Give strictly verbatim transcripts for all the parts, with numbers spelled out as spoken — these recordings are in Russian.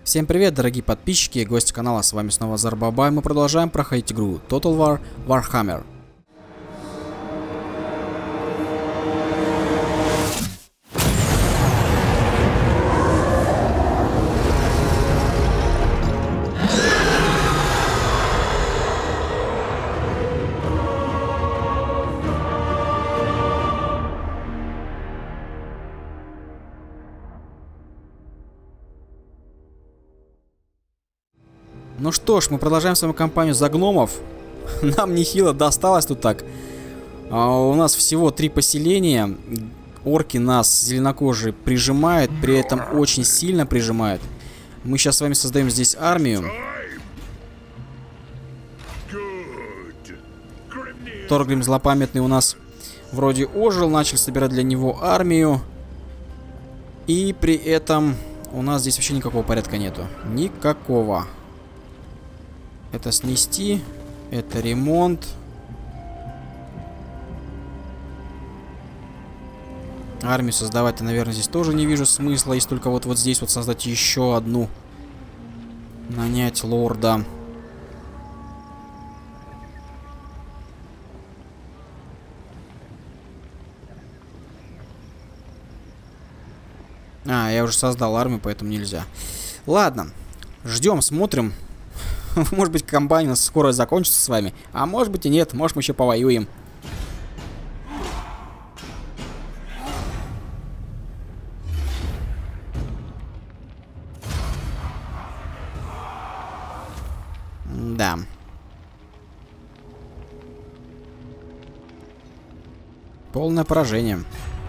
Всем привет, дорогие подписчики и гости канала, с вами снова Зарбабай. Мы продолжаем проходить игру Total War Warhammer. Ну что ж, мы продолжаем свою кампанию за гномов. Нам нехило досталось тут так. А у нас всего три поселения. Орки нас зеленокожие прижимают, при этом очень сильно прижимают. Мы сейчас с вами создаем здесь армию. Торгрим злопамятный у нас вроде ожил, начали собирать для него армию. И при этом у нас здесь вообще никакого порядка нету. Никакого. Это снести, это ремонт. Армию создавать я, наверное, здесь тоже не вижу смысла. Если только вот, вот здесь вот создать еще одну. Нанять лорда. А, я уже создал армию, поэтому нельзя. Ладно, ждем, смотрим. Может быть, кампания у нас скоро закончится с вами. А может быть и нет. Может, мы еще повоюем. Да. Полное поражение.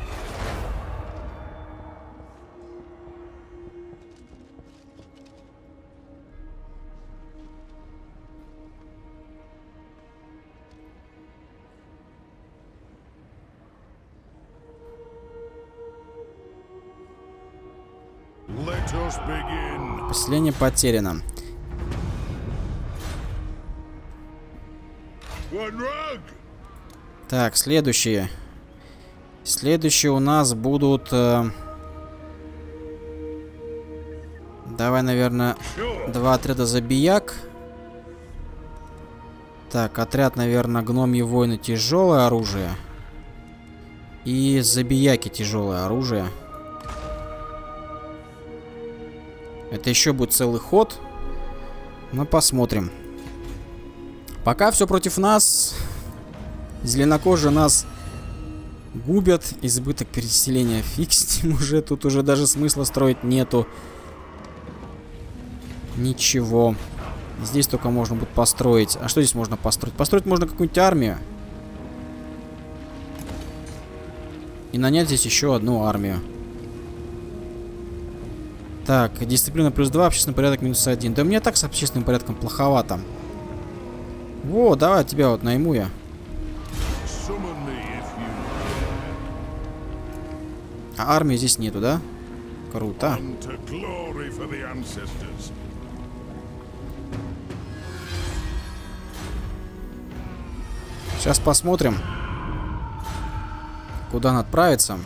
Поселение потеряно. Так, следующие. Следующие у нас будут... Э... Давай, наверное, два отряда забияк. Так, отряд, наверное, гномьи воины тяжелое оружие. И забияки тяжелое оружие. Это еще будет целый ход. Мы посмотрим. Пока все против нас. Зеленокожие нас губят. Избыток переселения. Фиг с ним уже. Тут уже даже смысла строить нету. Ничего. Здесь только можно будет построить. А что здесь можно построить? Построить можно какую-нибудь армию. И нанять здесь еще одну армию. Так, дисциплина плюс два, общественный порядок минус один. Да у меня так с общественным порядком плоховато. Во, давай тебя вот найму я. А армии здесь нету, да? Круто. Сейчас посмотрим, куда он отправится.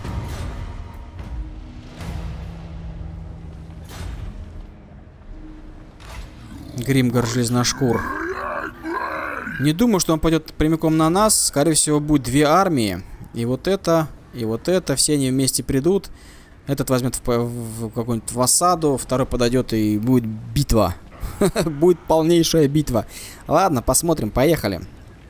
Гримгар Железношкур. Не думаю, что он пойдет прямиком на нас. Скорее всего, будет две армии. И вот это, и вот это. Все они вместе придут. Этот возьмет в, в какую-нибудь в осаду. Второй подойдет и будет битва. Будет полнейшая битва. Ладно, посмотрим. Поехали.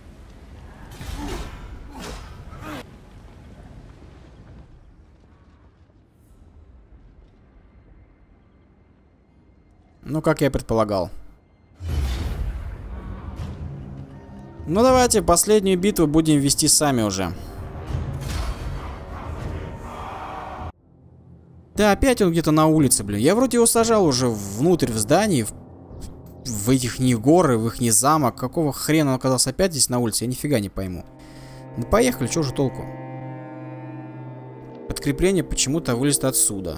Ну, как я и предполагал. Ну, давайте последнюю битву будем вести сами уже. Да, опять он где-то на улице, блин. Я вроде его сажал уже внутрь, в здании, в, в этих них горы, в их не замок. Какого хрена он оказался опять здесь на улице, я нифига не пойму. Ну, поехали, что же толку? Подкрепление почему-то вылезет отсюда.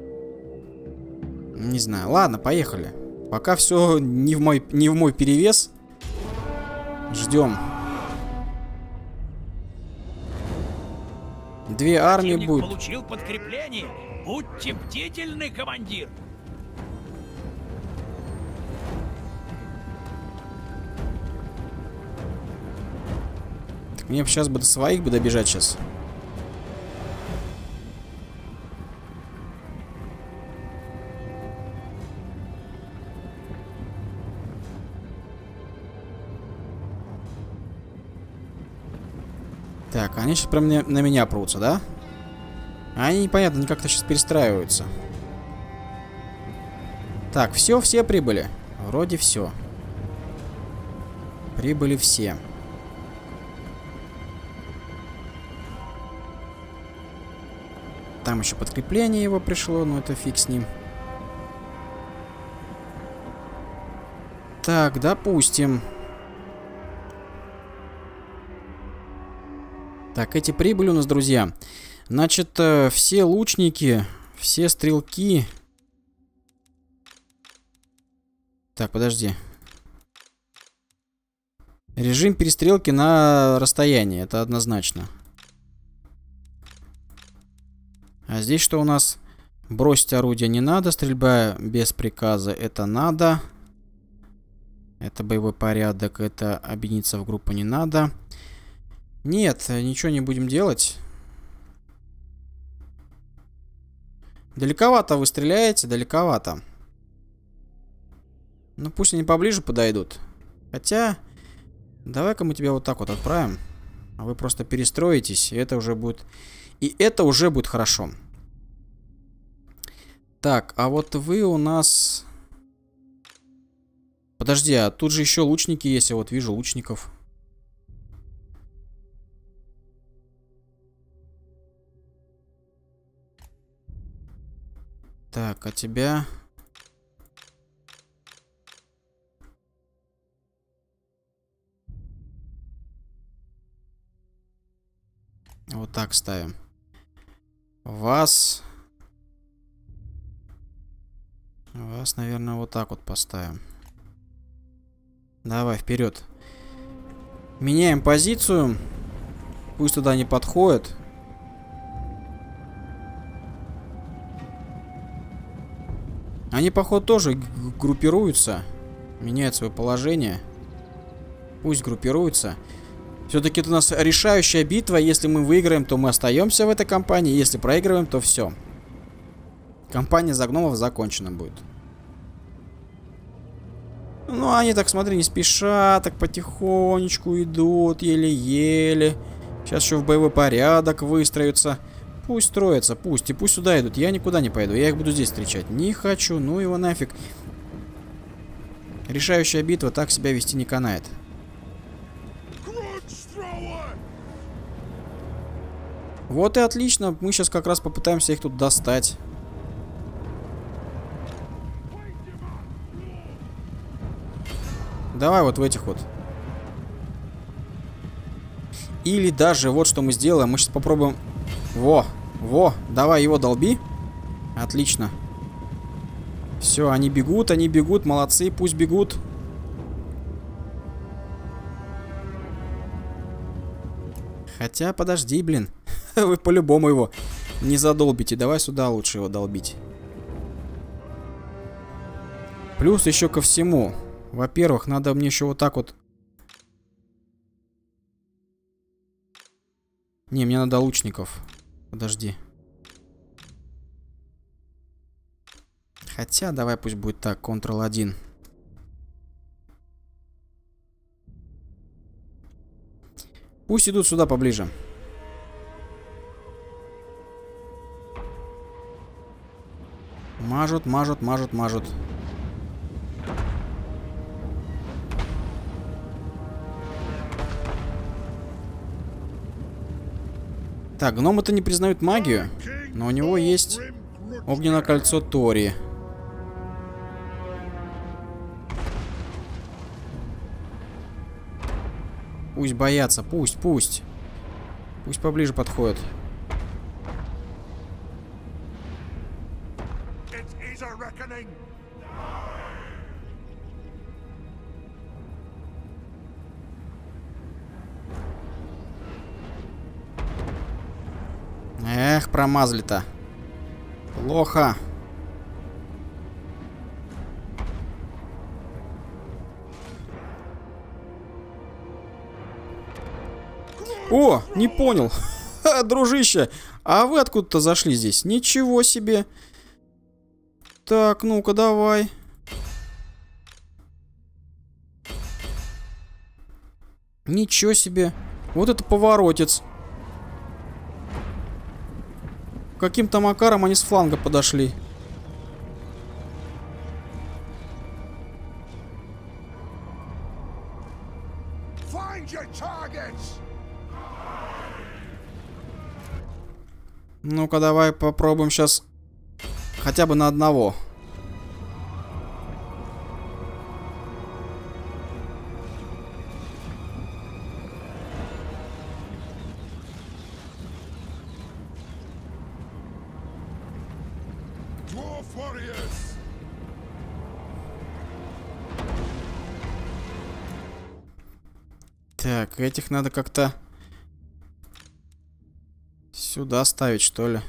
Не знаю. Ладно, поехали. Пока все не в мой, не в мой перевес. Ждем. Две армии будет. Получил подкрепление. Будьте бдительны, командир. Мне сейчас бы до своих бы добежать сейчас. Так, они сейчас прям на, на меня прутся, да? Они непонятно, они как-то сейчас перестраиваются. Так, все, все прибыли. Вроде все. Прибыли все. Там еще подкрепление его пришло, но это фиг с ним. Так, допустим. Так, эти прибыли у нас, друзья. Значит, э, все лучники, все стрелки. Так, подожди. Режим перестрелки на расстоянии, это однозначно. А здесь что у нас? Бросить орудие не надо, стрельба без приказа это надо. Это боевой порядок, это объединиться в группу не надо. Нет, ничего не будем делать. Далековато вы стреляете, далековато. Ну пусть они поближе подойдут. Хотя, давай-ка мы тебя вот так вот отправим. А вы просто перестроитесь, и это уже будет... И это уже будет хорошо. Так, а вот вы у нас... Подожди, а тут же еще лучники есть, я вот вижу лучников. Так, а тебя... Вот так ставим. Вас... Вас, наверное, вот так вот поставим. Давай, вперед. Меняем позицию. Пусть туда не подходит. Они, походу, тоже группируются. Меняют свое положение. Пусть группируются. Все-таки это у нас решающая битва. Если мы выиграем, то мы остаемся в этой кампании. Если проигрываем, то все. Кампания за гномов закончена будет. Ну, они так, смотри, не спеша, так потихонечку идут, еле-еле. Сейчас еще в боевой порядок выстроятся. Пусть строятся, пусть. И пусть сюда идут. Я никуда не пойду. Я их буду здесь встречать. Не хочу, ну его нафиг. Решающая битва, так себя вести не канает. Вот и отлично. Мы сейчас как раз попытаемся их тут достать. Давай вот в этих вот. Или даже вот что мы сделаем. Мы сейчас попробуем... Во, во, давай его долби. Отлично. Все, они бегут, они бегут. Молодцы, пусть бегут. Хотя, подожди, блин. Вы по-любому его не задолбите. Давай сюда лучше его долбить. Плюс еще ко всему. Во-первых, надо мне еще вот так вот... Не, мне надо лучников. Подожди. Хотя, давай пусть будет так, контрол один. Пусть идут сюда поближе. Мажут, мажут, мажут, мажут. Так, гномы-то не признают магию, но у него есть огненное кольцо Тори. Пусть боятся, пусть, пусть. Пусть поближе подходят. Эх, промазали-то. Плохо. О, не понял. Ха, дружище, а вы откуда-то зашли здесь? Ничего себе. Так, ну-ка, давай. Ничего себе. Вот это поворотец. Каким-то макаром они с фланга подошли. Ну-ка, давай попробуем сейчас хотя бы на одного. Так, этих надо как-то сюда ставить, что ли.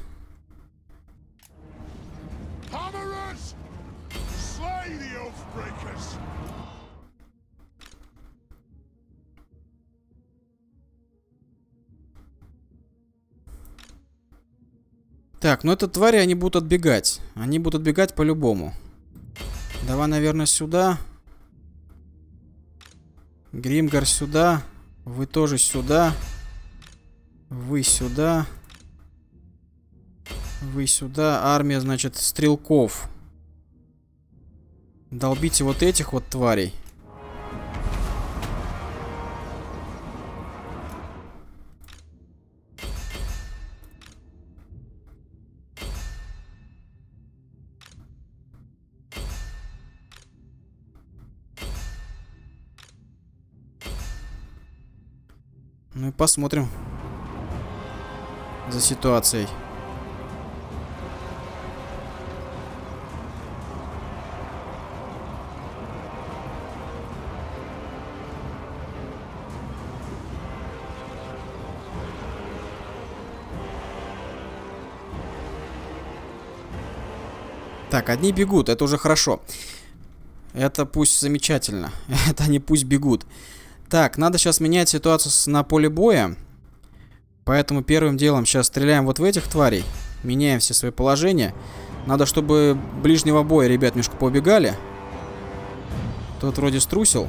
Так, ну это твари, они будут отбегать. Они будут отбегать по-любому. Давай, наверное, сюда. Гримгар сюда. Вы тоже сюда. Вы сюда. Вы сюда. Армия, значит, стрелков. Долбите вот этих вот тварей. Ну и посмотрим за ситуацией. Так, одни бегут, это уже хорошо. Это пусть замечательно. Это они пусть бегут. Так, надо сейчас менять ситуацию на поле боя. Поэтому первым делом сейчас стреляем вот в этих тварей. Меняем все свои положения. Надо, чтобы ближнего боя ребят немножко поубегали. Тот вроде струсил.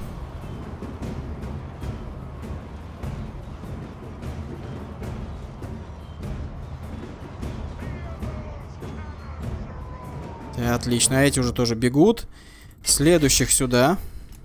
Отлично, а эти уже тоже бегут. Следующих сюда.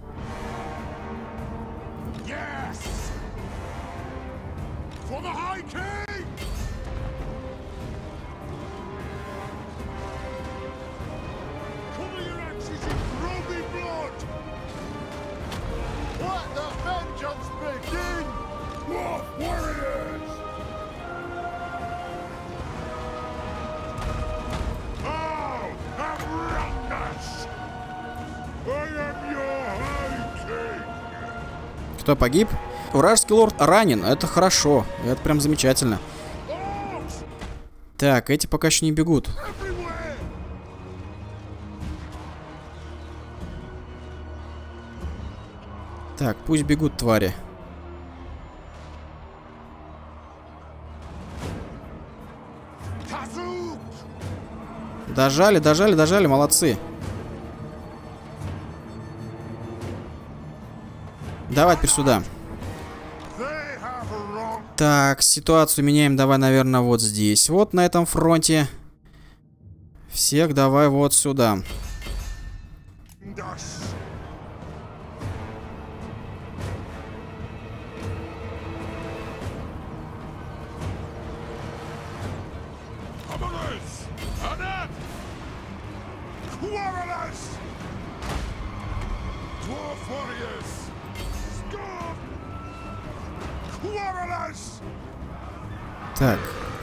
Кто погиб? Вражеский лорд ранен. Это хорошо. Это прям замечательно. Так, эти пока еще не бегут. Так, пусть бегут твари. Дожали, дожали, дожали, молодцы. Давай теперь сюда. Так, ситуацию меняем. Давай, наверное, вот здесь. Вот на этом фронте. Всех давай вот сюда. Так.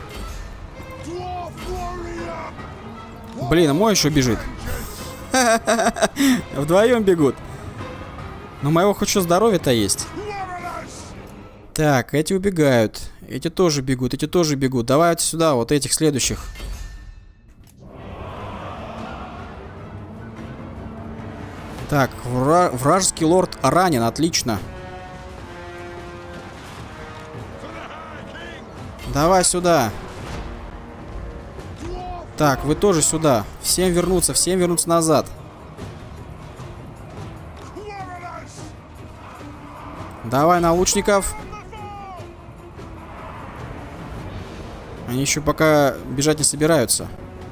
Блин, а мой еще бежит. Вдвоем бегут. Но у моего хоть что здоровье-то есть. Так, эти убегают. Эти тоже бегут, эти тоже бегут. Давайте сюда, вот этих следующих. Так, вра вражеский лорд ранен, отлично. Давай сюда. Так, вы тоже сюда. Всем вернуться, всем вернуться назад. Давай на лучников. Они еще пока бежать не собираются.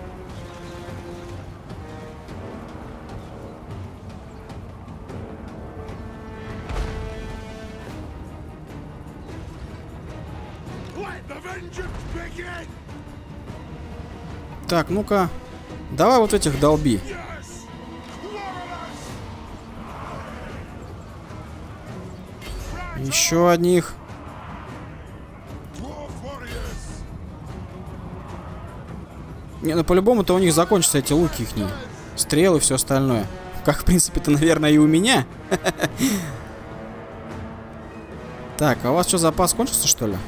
Так, ну-ка. Давай вот этих долби. Еще одних. Не, ну по-любому-то у них закончатся эти луки ихние. Стрелы и все остальное. Как, в принципе-то, наверное, и у меня. Так, а у вас что, запас кончился, что ли?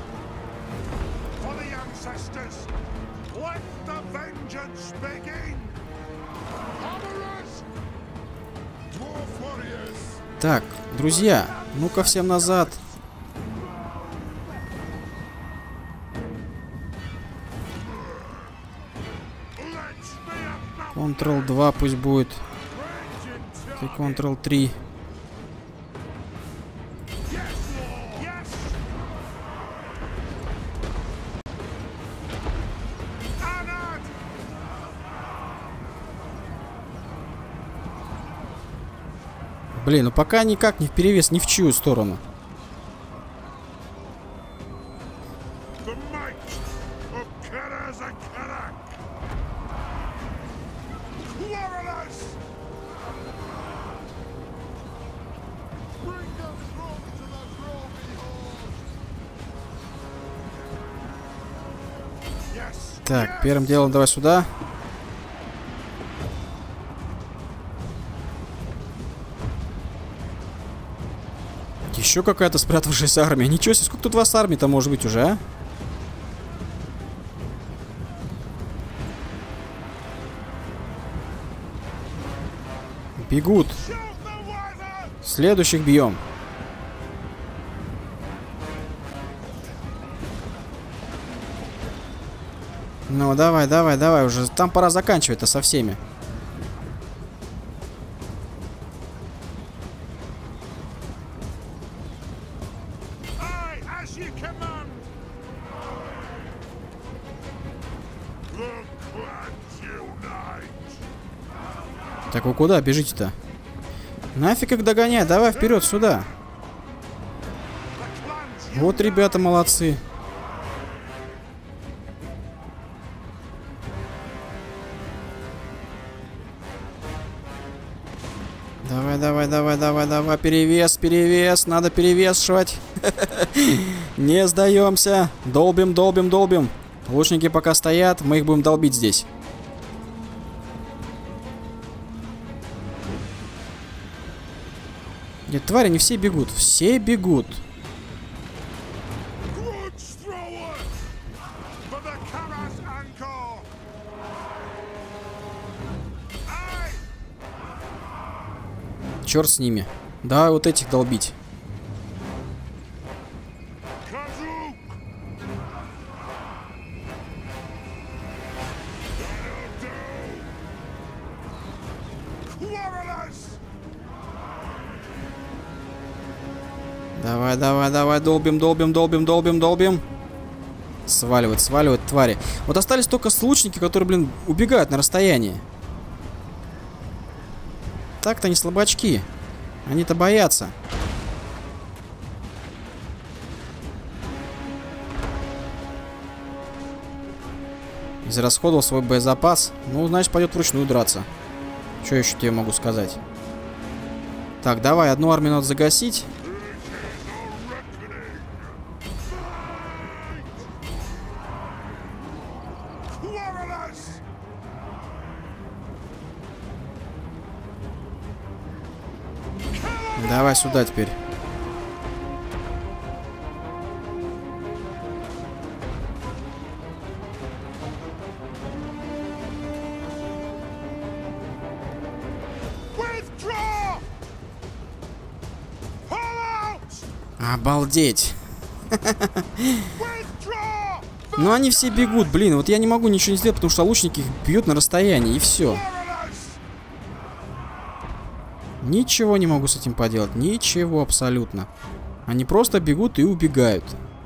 Так, друзья, ну-ка всем назад. контрол два пусть будет. И контрол три. Блин, ну пока никак не вперевес ни в чью сторону. Так, первым делом давай сюда. Еще какая-то спрятавшаяся армия. Ничего себе, сколько тут у вас армий-то может быть уже, а? Бегут. Следующих бьем. Ну, давай, давай, давай уже. Там пора заканчивать-то со всеми. Так вы куда бежите-то? Нафиг их догонять, давай вперед сюда. Вот ребята молодцы. Давай, давай, давай, давай, давай, перевес, перевес, надо перевешивать. Не сдаемся. Долбим, долбим, долбим. Лучники пока стоят, мы их будем долбить здесь. Нет, твари не все бегут. Все бегут. Черт с ними. Давай вот этих долбить. Давай, давай, давай, долбим, долбим, долбим, долбим, долбим. Сваливать, сваливать, твари. Вот остались только лучники, которые, блин, убегают на расстоянии. Так-то не слабачки. Они-то боятся. Израсходовал свой боезапас. Ну, значит, пойдет вручную драться. Что еще тебе могу сказать? Так, давай, одну армию надо загасить. Давай сюда теперь. Обалдеть. Но они все бегут, блин. Вот я не могу ничего не сделать, потому что лучники их бьют на расстоянии, и все. Ничего не могу с этим поделать. Ничего абсолютно. Они просто бегут и убегают.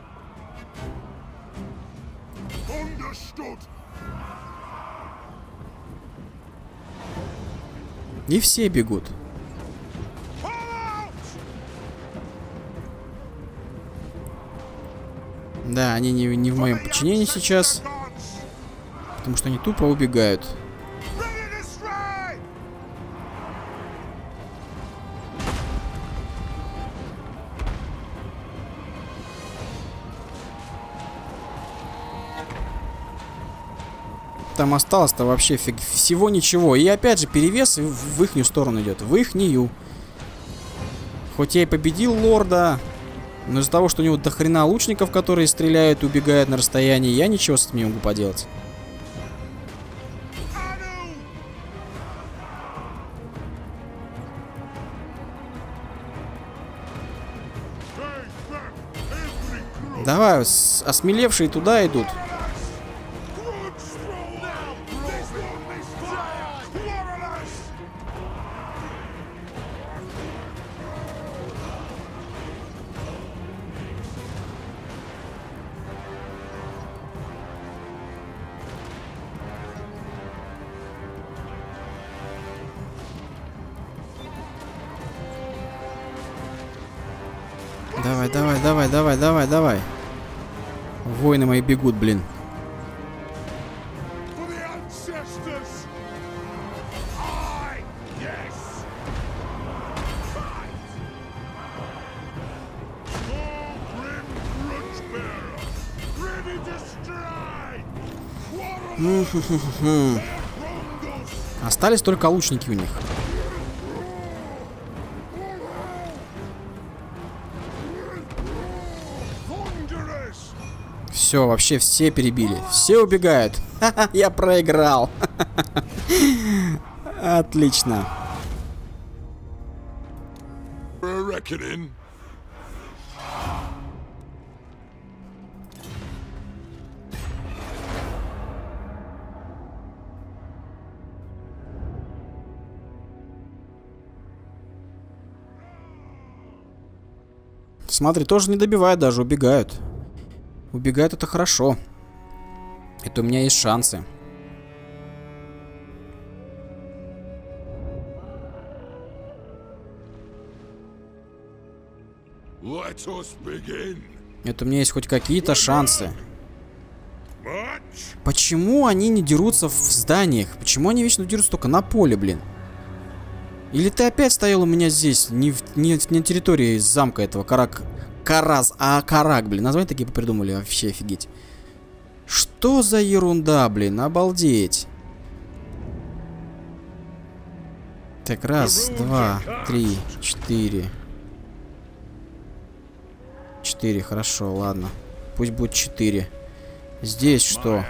И все бегут. Да, они не, не в моем подчинении сейчас. Потому что они тупо убегают. Там осталось-то вообще фиг, всего ничего. И опять же перевес в, в ихнюю сторону идет. В ихнюю. Хоть я и победил лорда, но из-за того, что у него дохрена лучников, которые стреляют и убегают на расстоянии, я ничего с этим не могу поделать. Давай, осмелевшие туда идут. Давай, давай, давай, давай, давай, давай. Воины мои бегут, блин. Остались только лучники у них. Все, вообще все перебили. Все убегают. Я проиграл. Отлично. Смотри, тоже не добивают, даже убегают. Убегают, это хорошо. Это у меня есть шансы. Это у меня есть хоть какие-то шансы. Почему они не дерутся в зданиях? Почему они вечно дерутся только на поле, блин? Или ты опять стоял у меня здесь, не, в, не, не на территории замка этого Карак... Караз, а Карак, блин. Названия такие придумали, вообще офигеть. Что за ерунда, блин, обалдеть. Так, раз, два, три, четыре. Четыре, хорошо, ладно. Пусть будет четыре. Здесь что?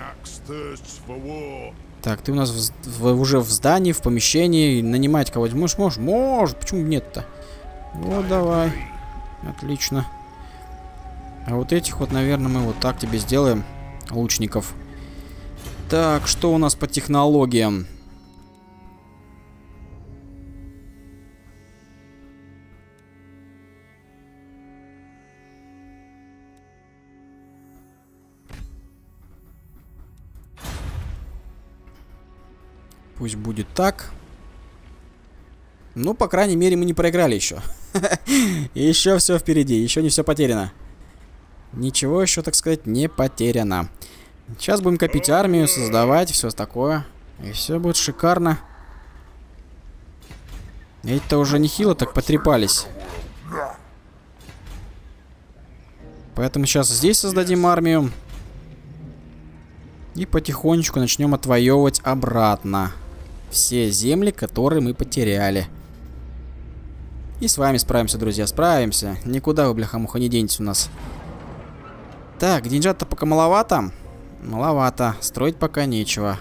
Так, ты у нас в, в, уже в здании, в помещении. Нанимать кого-нибудь можешь? Можешь? Можешь. Почему нет-то? Вот, давай. Отлично. А вот этих вот, наверное, мы вот так тебе сделаем. Лучников. Так, что у нас по технологиям? Пусть будет так. Ну, по крайней мере, мы не проиграли еще. Еще все впереди, еще не все потеряно. Ничего еще, так сказать, не потеряно. Сейчас будем копить армию, создавать, все такое. И все будет шикарно. Эти-то уже нехило так потрепались. Поэтому сейчас здесь создадим армию. И потихонечку начнем отвоевывать обратно все земли, которые мы потеряли. И с вами справимся, друзья, справимся. Никуда вы, бляха-муха, не денетесь у нас. Так, деньжат-то пока маловато. Маловато. Строить пока нечего.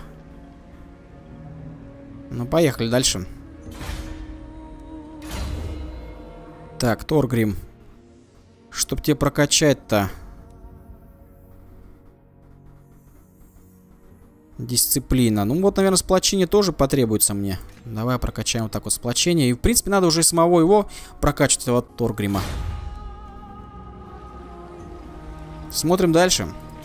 Ну, поехали дальше. Так, Торгрим. Чтоб тебе прокачать-то. Дисциплина. Ну вот, наверное, сплочение тоже потребуется мне. Давай прокачаем вот так вот сплочение. И, в принципе, надо уже самого его прокачивать, этого Торгрима. Смотрим дальше.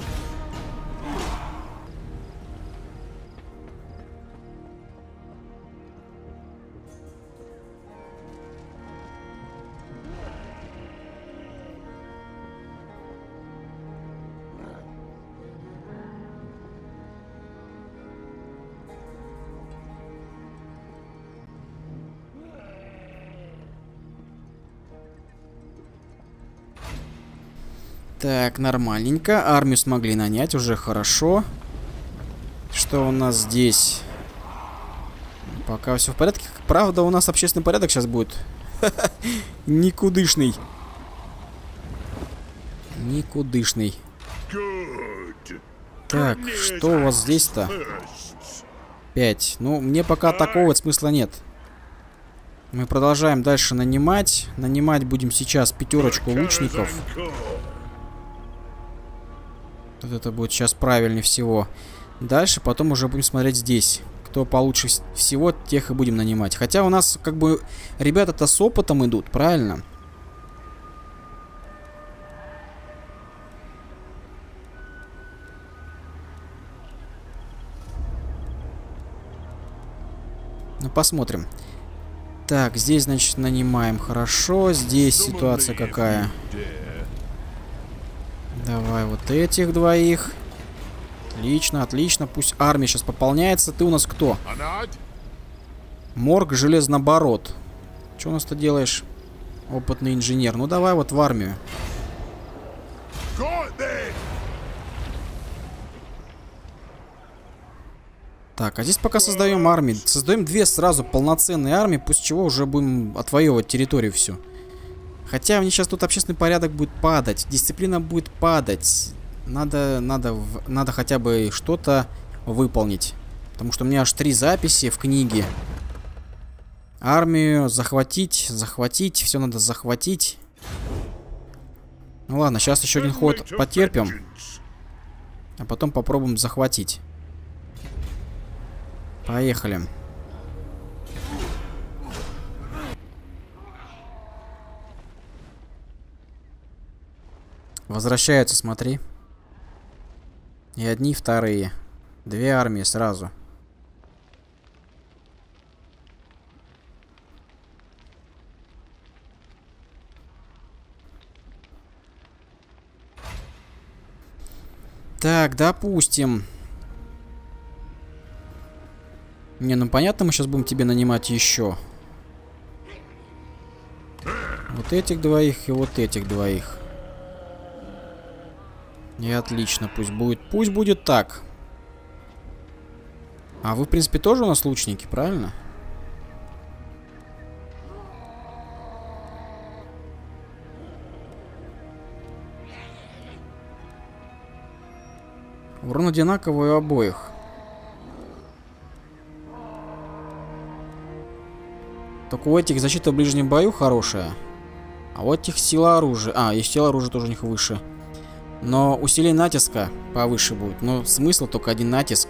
Так, нормальненько. Армию смогли нанять, уже хорошо. Что у нас здесь? Пока все в порядке. Правда, у нас общественный порядок сейчас будет. Никудышный. Никудышный. Так, что у вас здесь-то? Пять. Ну, мне пока такого смысла нет. Мы продолжаем дальше нанимать. Нанимать будем сейчас пятерочку лучников. Вот это будет сейчас правильнее всего. Дальше потом уже будем смотреть здесь. Кто получше всего, тех и будем нанимать. Хотя у нас как бы ребята-то с опытом идут, правильно? Ну, посмотрим. Так, здесь, значит, нанимаем хорошо. Здесь ситуация какая? Давай вот этих двоих. Отлично, отлично. Пусть армия сейчас пополняется. Ты у нас кто? Морг Железнобород. Что у нас ты делаешь? Опытный инженер. Ну давай вот в армию. Так, а здесь пока создаем армии. Создаем две сразу полноценные армии, после чего уже будем отвоевывать территорию всю. Хотя мне сейчас тут общественный порядок будет падать, дисциплина будет падать. Надо, надо, надо хотя бы что-то выполнить. Потому что у меня аж три записи в книге. Армию захватить, захватить, все надо захватить. Ну ладно, сейчас еще один ход потерпим. А потом попробуем захватить. Поехали. Возвращаются, смотри. И одни, и вторые. Две армии сразу. Так, допустим. Не, ну понятно, мы сейчас будем тебе нанимать еще. Вот этих двоих и вот этих двоих. И отлично, пусть будет. Пусть будет так. А вы, в принципе, тоже у нас лучники, правильно? Урон одинаковый у обоих. Только у этих защита в ближнем бою хорошая. А у этих сила оружия. А, и сила оружия тоже у них выше. Но усиление натиска повыше будет. Но смысл только один натиск.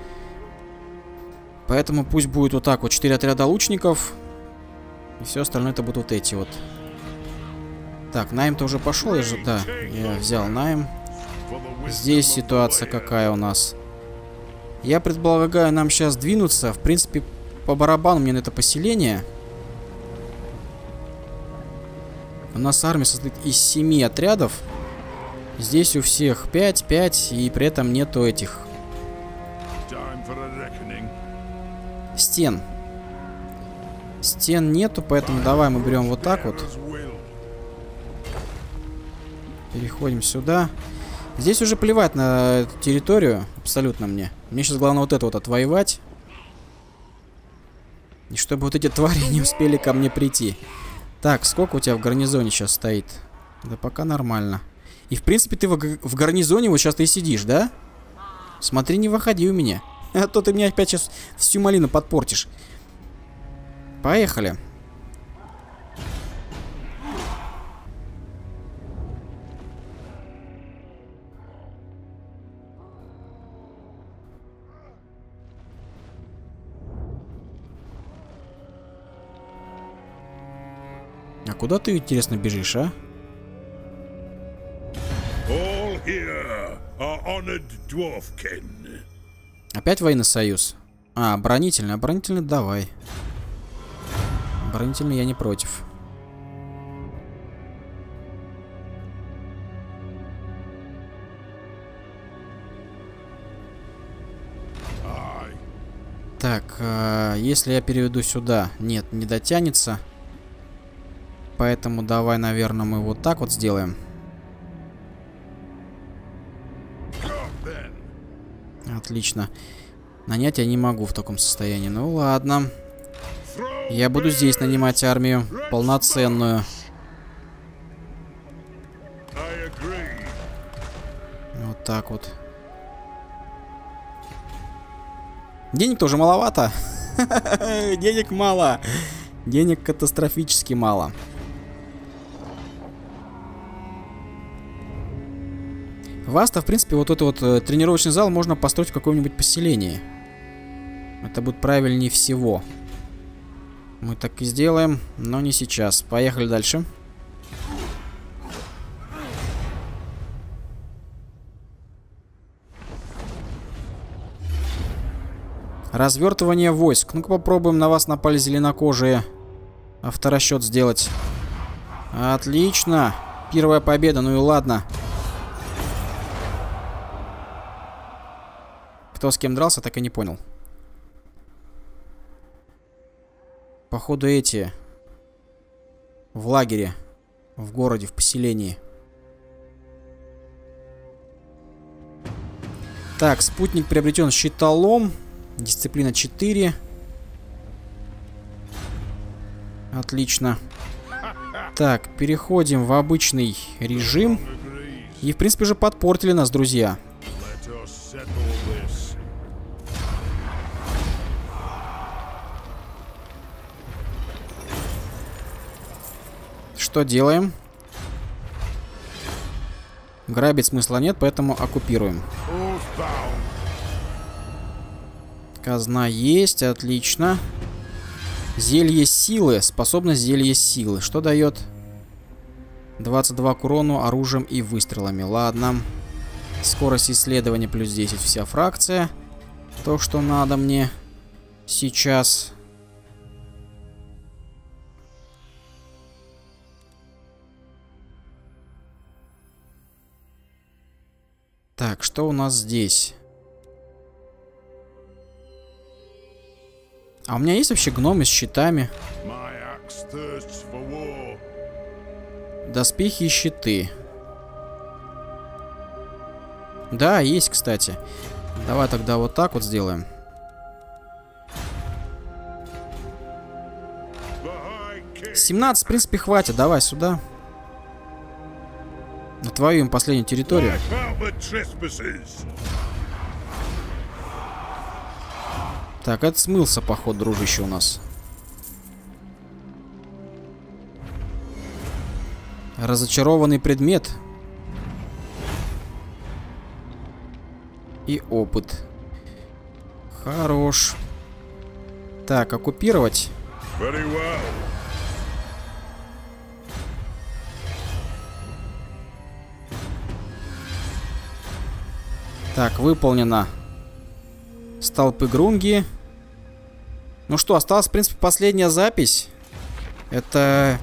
Поэтому пусть будет вот так вот. четыре отряда лучников. И все остальное это будут вот эти вот. Так, найм-то уже пошел. Я же, да, я взял найм. Здесь ситуация какая у нас. Я предполагаю нам сейчас двинуться. В принципе, по барабану мне на это поселение. У нас армия состоит из семи отрядов. Здесь у всех пять, пять, и при этом нету этих стен. Стен нету, поэтому давай мы берем вот так вот. Переходим сюда. Здесь уже плевать на эту территорию, абсолютно мне. Мне сейчас главное вот это вот отвоевать. И чтобы вот эти твари не успели ко мне прийти. Так, сколько у тебя в гарнизоне сейчас стоит? Да пока нормально. И в принципе ты в, в гарнизоне вот сейчас ты и сидишь, да? Смотри, не выходи у меня. А то ты мне опять сейчас всю малину подпортишь. Поехали. А куда ты, интересно, бежишь, а? Опять военный союз? А, оборонительный. Оборонительный давай. Оборонительный я не против. Так, э, если я переведу сюда... Нет, не дотянется. Поэтому давай, наверное, мы вот так вот сделаем. Отлично. Нанять я не могу в таком состоянии. Ну ладно. Я буду здесь нанимать армию. Полноценную. Вот так вот. Денег тоже маловато. Денег мало. Денег катастрофически мало. Васта, в принципе, вот этот вот э, тренировочный зал можно построить в каком-нибудь поселении. Это будет правильнее всего. Мы так и сделаем, но не сейчас. Поехали дальше. Развертывание войск. Ну-ка попробуем, на вас напали зеленокожие. Авторасчет сделать. Отлично. Первая победа, ну и ладно. Кто с кем дрался, так и не понял. Походу эти в лагере, в городе, в поселении. Так, спутник приобретен щитолом. Дисциплина четыре. Отлично. Так, переходим в обычный режим. И, в принципе, уже подпортили нас, друзья. Что делаем? Грабить смысла нет, поэтому оккупируем. Казна есть, отлично. Зелье силы. Способность зелье силы. Что дает? двадцать два к урону оружием и выстрелами. Ладно. Скорость исследования плюс десять. Вся фракция. То, что надо мне сейчас. Так, что у нас здесь? А у меня есть вообще гномы с щитами? Доспехи и щиты. Да, есть, кстати. Давай тогда вот так вот сделаем. семнадцать, в принципе, хватит. Давай сюда. Отвоюем последнюю территорию. Так, это смылся, поход, дружище, у нас. Разочарованный предмет. И опыт. Хорош. Так, оккупировать. Так, выполнено. Столпы Грунги. Ну что, осталась, в принципе, последняя запись. Это...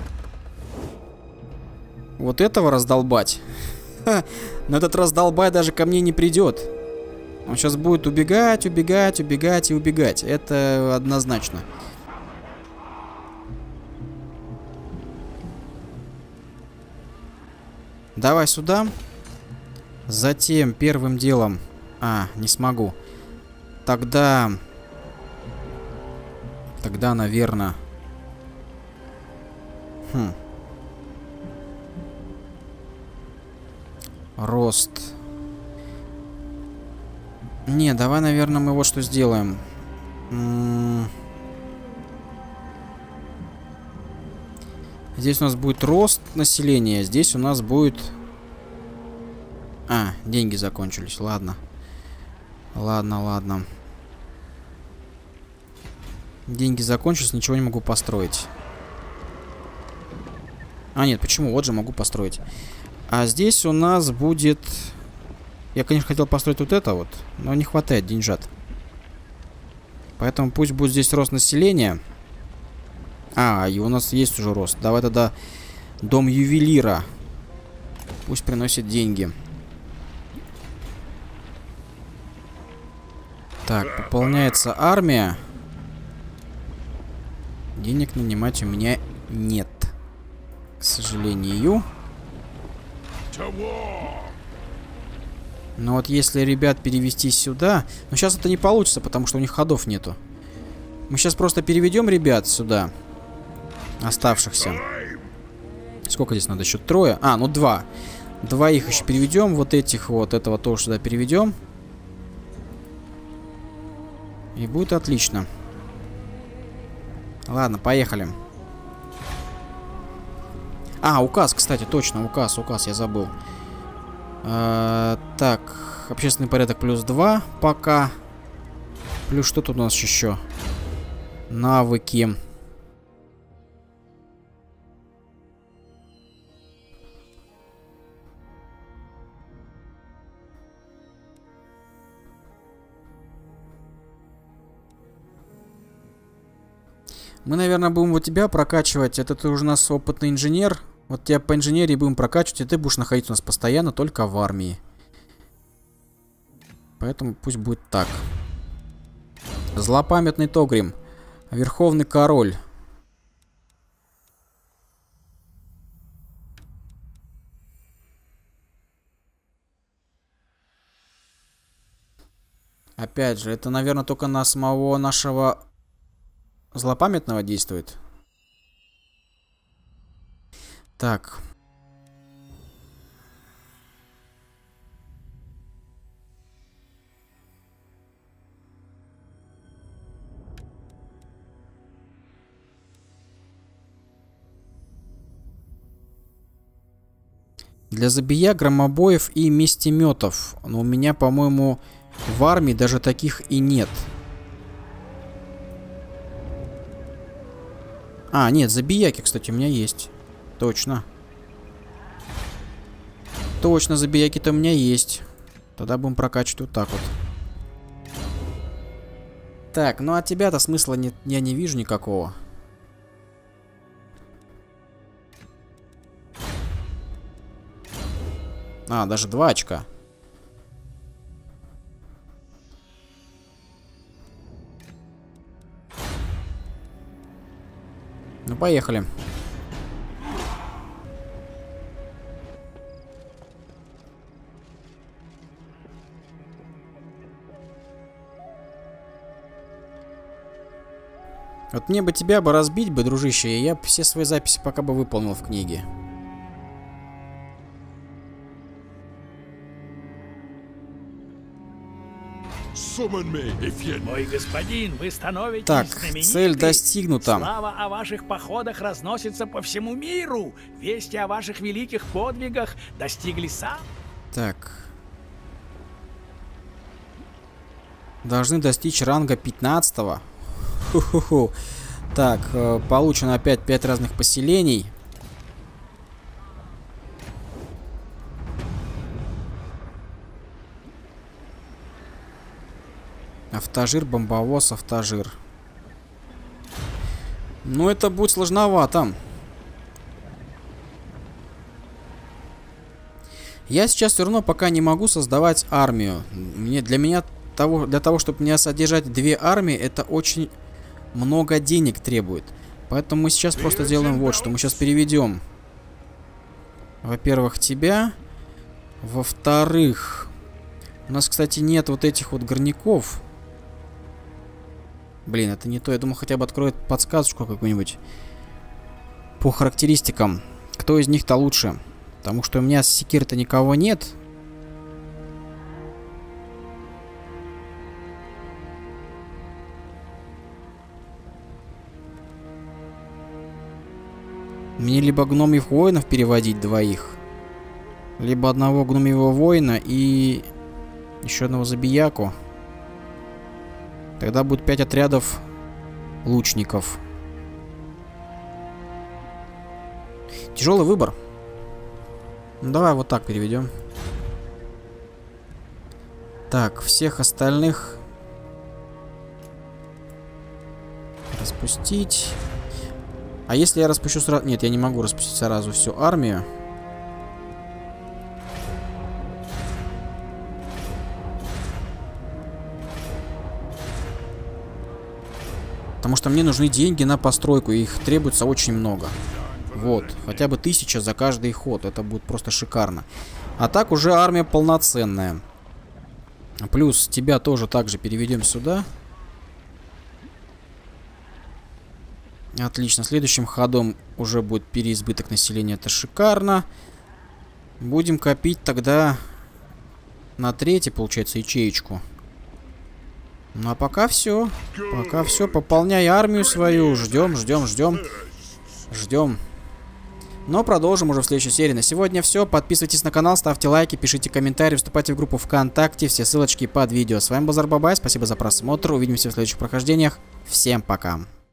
Вот этого раздолбать. Но этот раздолбай даже ко мне не придет. Он сейчас будет убегать, убегать, убегать и убегать. Это однозначно. Давай сюда. Затем первым делом... А, не смогу. Тогда... Тогда, наверное... Хм. Рост. Не, давай, наверное, мы вот что сделаем. М-м- Здесь у нас будет рост населения. Здесь у нас будет... А, деньги закончились. Ладно. Ладно, ладно. Деньги закончились, ничего не могу построить. А, нет, почему? Вот же могу построить. А здесь у нас будет... Я, конечно, хотел построить вот это вот, но не хватает деньжат. Поэтому пусть будет здесь рост населения. А, и у нас есть уже рост. Давай тогда дом ювелира. Пусть приносит деньги. Так, пополняется армия. Денег нанимать у меня нет. К сожалению. Но вот если ребят перевести сюда... Но сейчас это не получится, потому что у них ходов нету. Мы сейчас просто переведем ребят сюда. Оставшихся. Сколько здесь надо? Еще трое? А, ну два. Двоих еще переведем. Вот этих вот. Этого тоже сюда переведем. И будет отлично. Ладно, поехали. А, указ, кстати, точно. Указ, указ, я забыл. А, так, общественный порядок плюс два пока. Плюс что тут у нас еще? Навыки. Мы, наверное, будем вот тебя прокачивать. Это ты уже у нас опытный инженер. Вот тебя по инженерии будем прокачивать, и ты будешь находиться у нас постоянно только в армии. Поэтому пусть будет так. Злопамятный Тогрим. Верховный король. Опять же, это, наверное, только на самого нашего злопамятного действует. Так. Для забия, громобоев и местеметов. Но у меня, по-моему, в армии даже таких и нет. А, нет, забияки, кстати, у меня есть. Точно. Точно, забияки-то у меня есть. Тогда будем прокачивать вот так вот. Так, ну от тебя-то смысла не, я не вижу никакого. А, даже два очка. Ну, поехали. Вот мне бы тебя бы разбить бы, дружище, и я бы все свои записи пока бы выполнил в книге. Мой господин, вы становитесь так, знаменитый. Цель достигнута. Слава о ваших походах разносится по всему миру. Вести о ваших великих подвигах достигли сам. Так. Должны достичь ранга пятнадцатого. Ху-ху-ху. Так, э, получено опять пять разных поселений. Автожир, бомбовоз, автожир. Ну, это будет сложновато. Я сейчас все равно пока не могу создавать армию. Мне, для меня, того, для того, чтобы меня содержать две армии, это очень много денег требует. Поэтому мы сейчас просто делаем вот что. Мы сейчас переведем, во-первых, тебя. Во-вторых, у нас, кстати, нет вот этих вот горняков. Блин, это не то. Я думал, хотя бы откроет подсказочку какую-нибудь по характеристикам. Кто из них-то лучше? Потому что у меня с секир-то никого нет. Мне либо гномьих воинов переводить двоих, либо одного гномьего воина и еще одного забияку. Тогда будет пять отрядов лучников. Тяжелый выбор. Ну, давай вот так переведем. Так, всех остальных распустить. А если я распущу сразу... Нет, я не могу распустить сразу всю армию. Потому что мне нужны деньги на постройку, и их требуется очень много. Вот, хотя бы тысяча за каждый ход, это будет просто шикарно. А так уже армия полноценная. Плюс тебя тоже также переведем сюда. Отлично, следующим ходом уже будет переизбыток населения, это шикарно. Будем копить тогда на третий, получается, ячеечку. Ну а пока все. Пока все. Пополняй армию свою. Ждем, ждем, ждем. Ждем. Но продолжим уже в следующей серии. На сегодня все. Подписывайтесь на канал, ставьте лайки, пишите комментарии, вступайте в группу ВКонтакте. Все ссылочки под видео. С вами был Зарбабай. Спасибо за просмотр. Увидимся в следующих прохождениях. Всем пока.